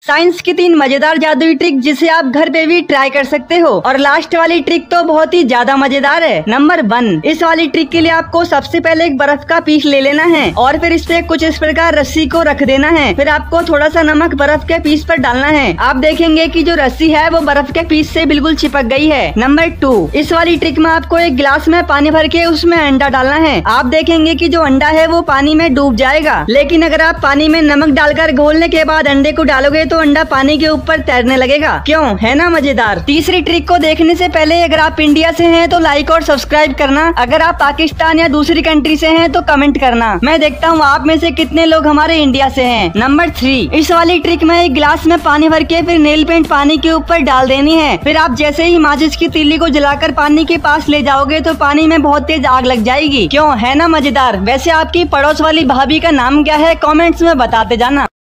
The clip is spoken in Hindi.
साइंस की 3 मजेदार जादुई ट्रिक जिसे आप घर पे भी ट्राई कर सकते हो। और लास्ट वाली ट्रिक तो बहुत ही ज्यादा मजेदार है। नंबर 1, इस वाली ट्रिक के लिए आपको सबसे पहले एक बर्फ का पीस ले लेना है और फिर इस पे कुछ इस प्रकार रस्सी को रख देना है। फिर आपको थोड़ा सा नमक बर्फ के पीस पर डालना है। आप देखेंगे कि जो रस्सी है वो बर्फ के पीस से बिल्कुल चिपक गई है। नंबर 2, इस वाली ट्रिक में आपको एक गिलास में पानी भर के उसमें अंडा डालना है। आप देखेंगे कि जो अंडा है वो पानी में डूब जाएगा, लेकिन अगर आप पानी में नमक डालकर घोलने के बाद अंडे को डालोगे तो अंडा पानी के ऊपर तैरने लगेगा। क्यों, है ना मजेदार। तीसरी ट्रिक को देखने से पहले अगर आप इंडिया से हैं तो लाइक और सब्सक्राइब करना। अगर आप पाकिस्तान या दूसरी कंट्री से हैं तो कमेंट करना। मैं देखता हूँ आप में से कितने लोग हमारे इंडिया से हैं। नंबर 3, इस वाली ट्रिक में एक गिलास में पानी भर के फिर नेल पेंट पानी के ऊपर डाल देनी है। फिर आप जैसे ही माचिस की तीली को जलाकर पानी के पास ले जाओगे तो पानी में बहुत तेज आग लग जाएगी। क्यों, है ना मजेदार। वैसे आपकी पड़ोस वाली भाभी का नाम क्या है, कमेंट्स में बताते जाना।